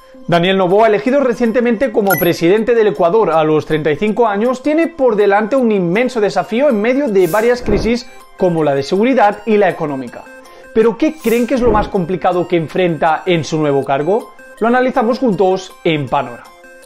Daniel Noboa, elegido recientemente como presidente del Ecuador a los 35 años, tiene por delante un inmenso desafío en medio de varias crisis como la de seguridad y la económica. ¿Pero qué creen que es lo más complicado que enfrenta en su nuevo cargo? Lo analizamos juntos en Panorama.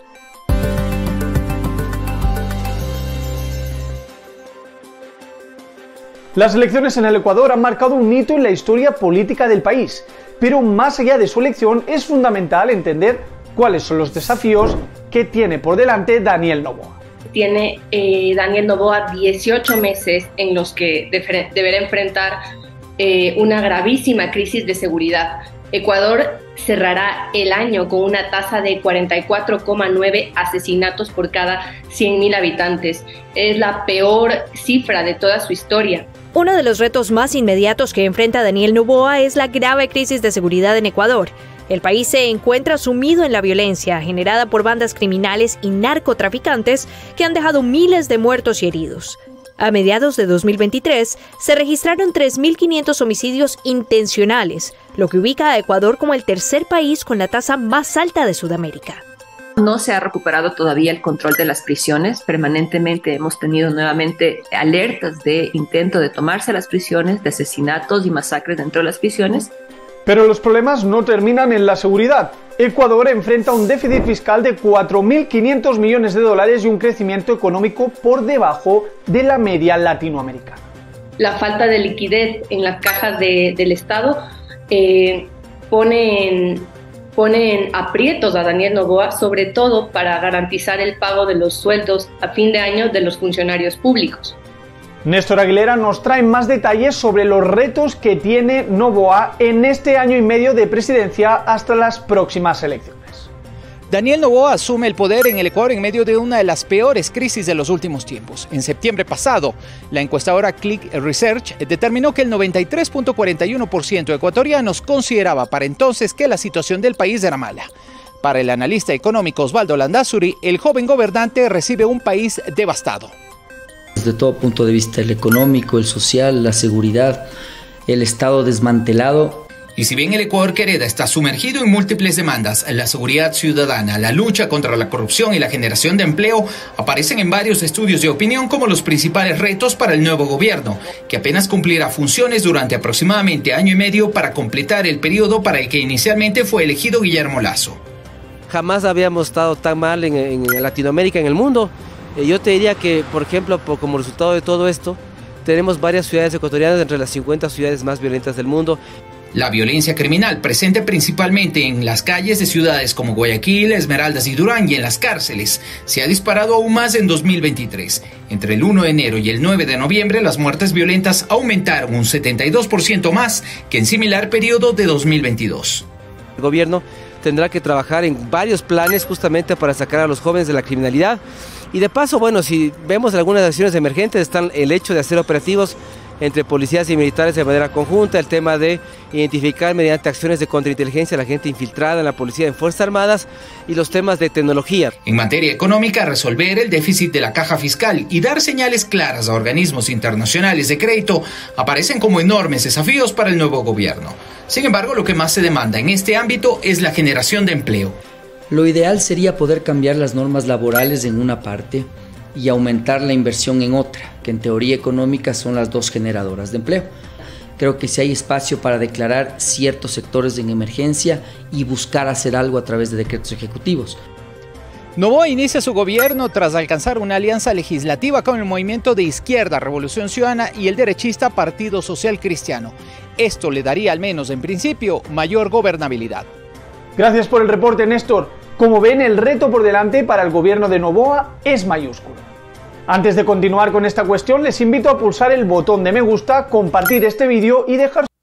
Las elecciones en el Ecuador han marcado un hito en la historia política del país, pero más allá de su elección es fundamental entender cuáles son los desafíos que tiene por delante Daniel Noboa. Tiene Daniel Noboa 18 meses en los que deberá enfrentar una gravísima crisis de seguridad. Ecuador cerrará el año con una tasa de 44,9 asesinatos por cada 100.000 habitantes. Es la peor cifra de toda su historia. Uno de los retos más inmediatos que enfrenta Daniel Noboa es la grave crisis de seguridad en Ecuador. El país se encuentra sumido en la violencia generada por bandas criminales y narcotraficantes que han dejado miles de muertos y heridos. A mediados de 2023 se registraron 3.500 homicidios intencionales, lo que ubica a Ecuador como el tercer país con la tasa más alta de Sudamérica. No se ha recuperado todavía el control de las prisiones. Permanentemente hemos tenido nuevamente alertas de intento de tomarse las prisiones, de asesinatos y masacres dentro de las prisiones. Pero los problemas no terminan en la seguridad. Ecuador enfrenta un déficit fiscal de 4.500 millones de dólares y un crecimiento económico por debajo de la media latinoamericana. La falta de liquidez en las cajas del Estado pone en aprietos a Daniel Noboa, sobre todo para garantizar el pago de los sueldos a fin de año de los funcionarios públicos. Néstor Aguilera nos trae más detalles sobre los retos que tiene Noboa en este año y medio de presidencia hasta las próximas elecciones. Daniel Noboa asume el poder en el Ecuador en medio de una de las peores crisis de los últimos tiempos. En septiembre pasado, la encuestadora Click Research determinó que el 93.41% de ecuatorianos consideraba para entonces que la situación del país era mala. Para el analista económico Osvaldo Landázuri, el joven gobernante recibe un país devastado. Desde todo punto de vista, el económico, el social, la seguridad, el Estado desmantelado. Y si bien el Ecuador que hereda está sumergido en múltiples demandas, la seguridad ciudadana, la lucha contra la corrupción y la generación de empleo aparecen en varios estudios de opinión como los principales retos para el nuevo gobierno, que apenas cumplirá funciones durante aproximadamente año y medio para completar el periodo para el que inicialmente fue elegido Guillermo Lasso. Jamás habíamos estado tan mal en Latinoamérica, en el mundo. Yo te diría que, por ejemplo, como resultado de todo esto, tenemos varias ciudades ecuatorianas entre las 50 ciudades más violentas del mundo. La violencia criminal, presente principalmente en las calles de ciudades como Guayaquil, Esmeraldas y Durán y en las cárceles, se ha disparado aún más en 2023. Entre el 1 de enero y el 9 de noviembre, las muertes violentas aumentaron un 72% más que en similar periodo de 2022. El gobierno tendrá que trabajar en varios planes justamente para sacar a los jóvenes de la criminalidad. Y de paso, bueno, si vemos algunas acciones emergentes, están el hecho de hacer operativos entre policías y militares de manera conjunta, el tema de identificar mediante acciones de contrainteligencia a la gente infiltrada en la policía, en Fuerzas Armadas, y los temas de tecnología. En materia económica, resolver el déficit de la caja fiscal y dar señales claras a organismos internacionales de crédito aparecen como enormes desafíos para el nuevo gobierno. Sin embargo, lo que más se demanda en este ámbito es la generación de empleo. Lo ideal sería poder cambiar las normas laborales en una parte y aumentar la inversión en otra, que en teoría económica son las dos generadoras de empleo. Creo que sí hay espacio para declarar ciertos sectores en emergencia y buscar hacer algo a través de decretos ejecutivos. Noboa inicia su gobierno tras alcanzar una alianza legislativa con el movimiento de izquierda Revolución Ciudadana y el derechista Partido Social Cristiano. Esto le daría, al menos en principio, mayor gobernabilidad. Gracias por el reporte, Néstor. Como ven, el reto por delante para el gobierno de Noboa es mayúsculo. Antes de continuar con esta cuestión, les invito a pulsar el botón de me gusta, compartir este vídeo y dejar